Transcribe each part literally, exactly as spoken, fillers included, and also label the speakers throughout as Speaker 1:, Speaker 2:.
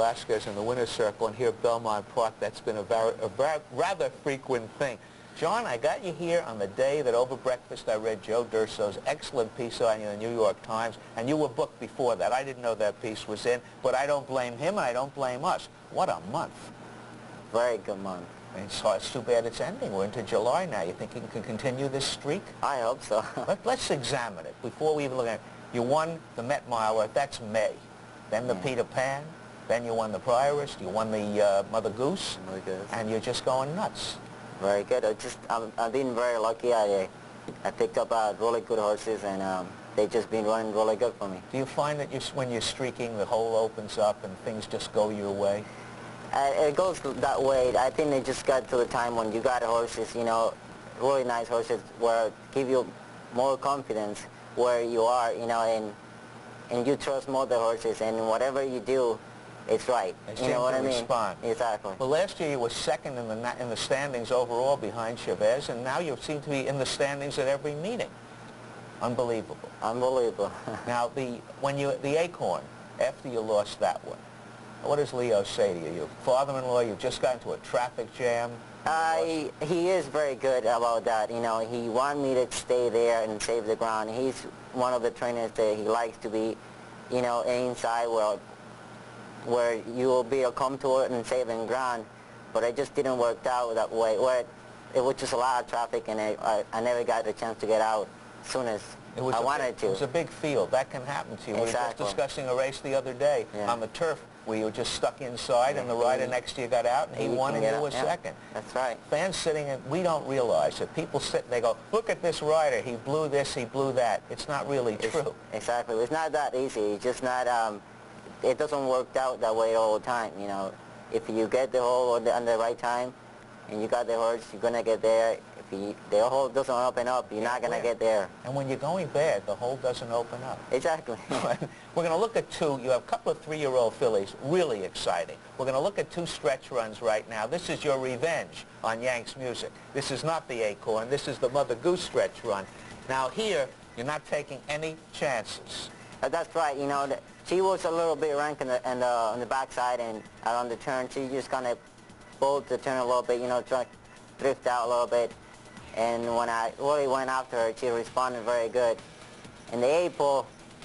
Speaker 1: Velazquez in the winner's circle, and here at Belmont Park, that's been a, var a var rather frequent thing. John, I got you here on the day that over breakfast I read Joe D'Urso's excellent piece on you in the New York Times, and you were booked before that. I didn't know that piece was in, but I don't blame him and I don't blame us. What a month.
Speaker 2: Very good month.
Speaker 1: It's, uh, it's too bad it's ending. We're into July now. You think you can continue this streak?
Speaker 2: I hope so.
Speaker 1: Let, let's examine it before we even look at it. You won the Met Miler, that's May. Then the yeah. Peter Pan, then you won the Priorist, you won the uh, Mother Goose,
Speaker 2: Mother Goose,
Speaker 1: and you're just going nuts.
Speaker 2: Very good. I just, I'm, I've been very lucky. I, I picked up uh, really good horses, and um, they've just been running really good for me.
Speaker 1: Do you find that you, when you're streaking, the hole opens up and things just go your way?
Speaker 2: Uh, it goes that way. I think it just got to the time when you got horses, you know, really nice horses, where give you more confidence where you are, you know, and and you trust more the horses, and whatever you do, it's right.
Speaker 1: They
Speaker 2: you know what I mean?
Speaker 1: Respond.
Speaker 2: Exactly.
Speaker 1: Well, last year you were second in the in the standings overall behind Chavez, and now you seem to be in the standings at every meeting. Unbelievable.
Speaker 2: Unbelievable.
Speaker 1: Now, the when you the Acorn, after you lost that one, what does Leo say to you? Your father-in-law, you just got into a traffic jam.
Speaker 2: I, he is very good about that. You know, he wanted me to stay there and save the ground. He's one of the trainers that he likes to be, you know, inside where, where you will be able to come to it and saving ground. But it just didn't work out that way. Where it, it was just a lot of traffic, and I, I, I never got the chance to get out as soon as
Speaker 1: it was
Speaker 2: I
Speaker 1: a
Speaker 2: wanted
Speaker 1: big,
Speaker 2: to.
Speaker 1: It was a big field. That can happen to you.
Speaker 2: Exactly.
Speaker 1: We were just discussing a race the other day yeah. on the turf where you were just stuck inside, yeah. and the rider next to you got out, and he, he won and you were yeah. second.
Speaker 2: That's right.
Speaker 1: Fans sitting in, we don't realize that people sit and they go, look at this rider, he blew this, he blew that. It's not really
Speaker 2: it's,
Speaker 1: true.
Speaker 2: Exactly. It's not that easy. It's just not, um, it doesn't work out that way all the time, you know. If you get the hole on the, on the right time, and you got the horse, you're going to get there. If you, the hole doesn't open up, you're not going to get there.
Speaker 1: And when you're going bad, the hole doesn't open up.
Speaker 2: Exactly.
Speaker 1: We're going to look at two. You have a couple of three-year-old fillies, really exciting. We're going to look at two stretch runs right now. This is your revenge on Yanks music. This is not the Acorn. This is the Mother Goose stretch run. Now here, you're not taking any chances.
Speaker 2: Uh, that's right. You know, the, she was a little bit rank in the, in the, on the backside and uh, on the turn. She just kind of pulled the turn a little bit, you know, try to drift out a little bit. And when I really went after her, she responded very good. In the eight pull,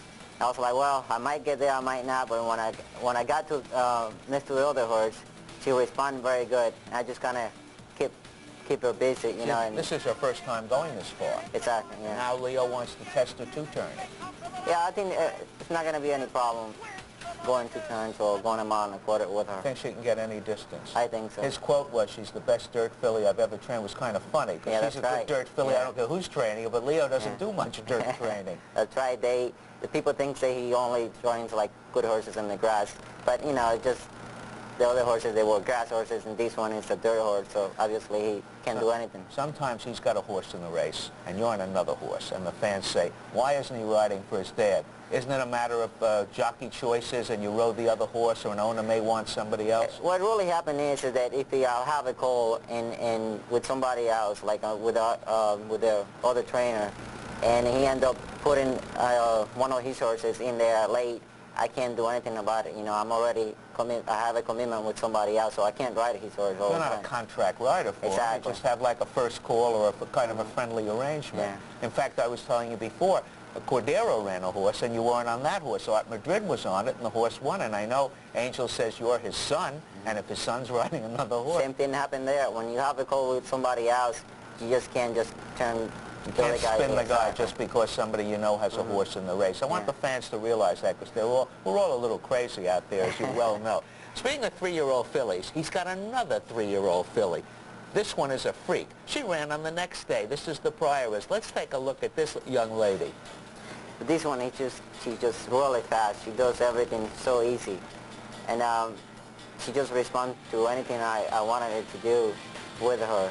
Speaker 2: I was like, well, I might get there, I might not. But when I when I got to uh, next to the other horse, she responded very good. I just kind of keep keep her busy, you know. And
Speaker 1: this is her first time going this far.
Speaker 2: Exactly. Yeah.
Speaker 1: Now Leo wants to test her two-turning.
Speaker 2: Yeah, I think uh, it's not going to be any problem going two turns or going a mile and a quarter with her.
Speaker 1: I think she can get any distance.
Speaker 2: I think so.
Speaker 1: His quote was, she's the best dirt filly I've ever trained, was kind of funny, because
Speaker 2: yeah,
Speaker 1: she's a
Speaker 2: right.
Speaker 1: good dirt filly.
Speaker 2: Yeah.
Speaker 1: I don't care who's training her, but Leo doesn't
Speaker 2: yeah.
Speaker 1: do much dirt training.
Speaker 2: That's right. They, the people think that he only trains like good horses in the grass, but you know, just the other horses, they were grass horses, and this one is a dirt horse, so obviously he can't
Speaker 1: so,
Speaker 2: do anything.
Speaker 1: Sometimes he's got a horse in the race, and you're on another horse, and the fans say, why isn't he riding for his dad? Isn't it a matter of uh, jockey choices, and you rode the other horse, or an owner may want somebody else?
Speaker 2: What really happened is, is that if you have a call in, in with somebody else, like uh, with a, uh, with the other trainer, and he end up putting uh, one of his horses in there late, I can't do anything about it. You know, I'm already commit. I have a commitment with somebody else, so I can't ride his horse all
Speaker 1: You're
Speaker 2: the
Speaker 1: not
Speaker 2: time.
Speaker 1: a contract rider for
Speaker 2: exactly.
Speaker 1: him. You just have like a first call or a kind of a friendly arrangement.
Speaker 2: Yeah.
Speaker 1: In fact, I was telling you before, Cordero ran a horse, and you weren't on that horse. So Art Madrid was on it, and the horse won. And I know Angel says you're his son, mm-hmm. and if his son's riding another horse.
Speaker 2: Same thing happened there. When you have a call with somebody else, you just can't just turn.
Speaker 1: You can't spin the guy
Speaker 2: exactly.
Speaker 1: just because somebody you know has a mm-hmm. horse in the race. I want
Speaker 2: yeah.
Speaker 1: the fans to realize that, because they're all, we're all a little crazy out there, as you well know. Speaking of three-year-old fillies, he's got another three-year-old filly. This one is a freak. She ran on the next day. This is the Priorist. Let's take a look at this young lady.
Speaker 2: But this one, it's just, she's just really fast. She does everything so easy. And um, she just responds to anything I, I wanted her to do with her.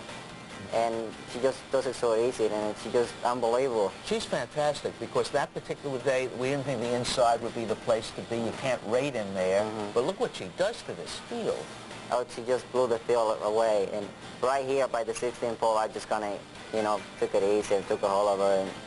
Speaker 2: And she just does it so easy, and she's just unbelievable.
Speaker 1: She's fantastic, because that particular day, we didn't think the inside would be the place to be. You can't rate in there. Mm-hmm. But look what she does to this field.
Speaker 2: Oh, she just blew the field away. And right here by the sixteenth pole, I just kind of, you know, took it easy and took a hold of her. And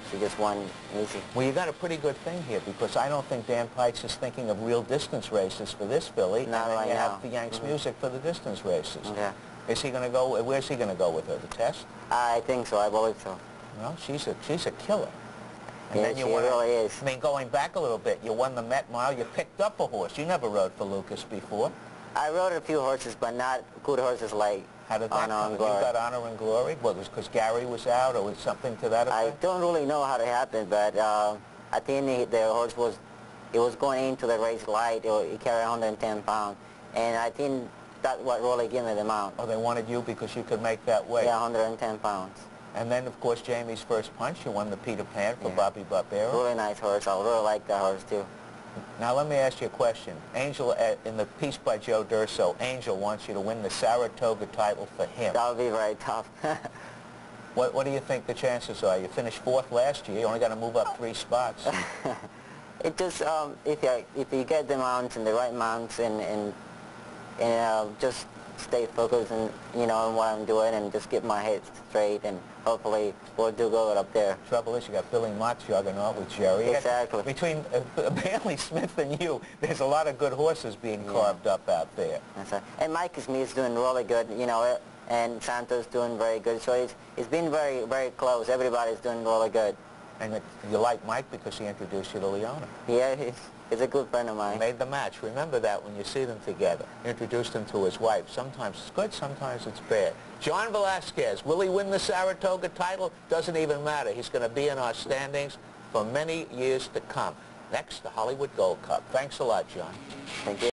Speaker 2: She just won easy.
Speaker 1: Well, you got a pretty good thing here because I don't think Dan Pikes is thinking of real distance races for this filly.
Speaker 2: Not
Speaker 1: and then
Speaker 2: right
Speaker 1: you
Speaker 2: now.
Speaker 1: have the Yanks
Speaker 2: Mm-hmm.
Speaker 1: music for the distance races.
Speaker 2: Yeah.
Speaker 1: Is he going to go, where's he going to go with her, the test?
Speaker 2: I think so. I believe so.
Speaker 1: Well, she's a, she's a killer. And
Speaker 2: Yeah,
Speaker 1: then you
Speaker 2: she
Speaker 1: won,
Speaker 2: really is.
Speaker 1: I mean, going back a little bit, you won the Met Mile, you picked up a horse. You never rode for Lucas before.
Speaker 2: I rode a few horses, but not good horses like
Speaker 1: How did that
Speaker 2: Honor
Speaker 1: come?
Speaker 2: and
Speaker 1: You
Speaker 2: Glory.
Speaker 1: got Honor and Glory? What, was because Gary was out or was something to that
Speaker 2: I
Speaker 1: effect?
Speaker 2: don't really know how it happened, but uh, at the end he- the horse was, it was going into the race light. It, wa- it carried one hundred ten pounds, and I think that's what really gave me the mount.
Speaker 1: Oh, they wanted you because you could make that weight.
Speaker 2: Yeah, one hundred ten pounds.
Speaker 1: And then, of course, Jamie's First Punch, you won the Peter Pan for
Speaker 2: Yeah.
Speaker 1: Bobby Barbera.
Speaker 2: Really nice horse. I really like that horse too.
Speaker 1: Now, let me ask you a question. Angel, uh, in the piece by Joe Durso, Angel wants you to win the Saratoga title for him.
Speaker 2: That would be very tough.
Speaker 1: What, what do you think the chances are? You finished fourth last year. You only got to move up three spots.
Speaker 2: It just, um, if you if you get the mounts and the right mounts and and, and uh, just stay focused and you know on what I'm doing and just get my head straight and hopefully we'll do good up there.
Speaker 1: Trouble is, you got Billy Mott's juggernaut with Jerry. You got-
Speaker 2: Exactly.
Speaker 1: Between uh, Bailey Smith and you, there's a lot of good horses being
Speaker 2: Yeah.
Speaker 1: carved up out there.
Speaker 2: That's right. And Mike is me is doing really good, you know, and Santos doing very good. So it's it's been very very close. Everybody's doing really good.
Speaker 1: And it, you like Mike because he introduced you to Leona.
Speaker 2: Yeah, he's, he's a good friend of mine.
Speaker 1: Made the match. Remember that when you see them together. Introduced him to his wife. Sometimes it's good, sometimes it's bad. John Velazquez, will he win the Saratoga title? Doesn't even matter. He's going to be in our standings for many years to come. Next, the Hollywood Gold Cup. Thanks a lot, John.
Speaker 2: Thank you.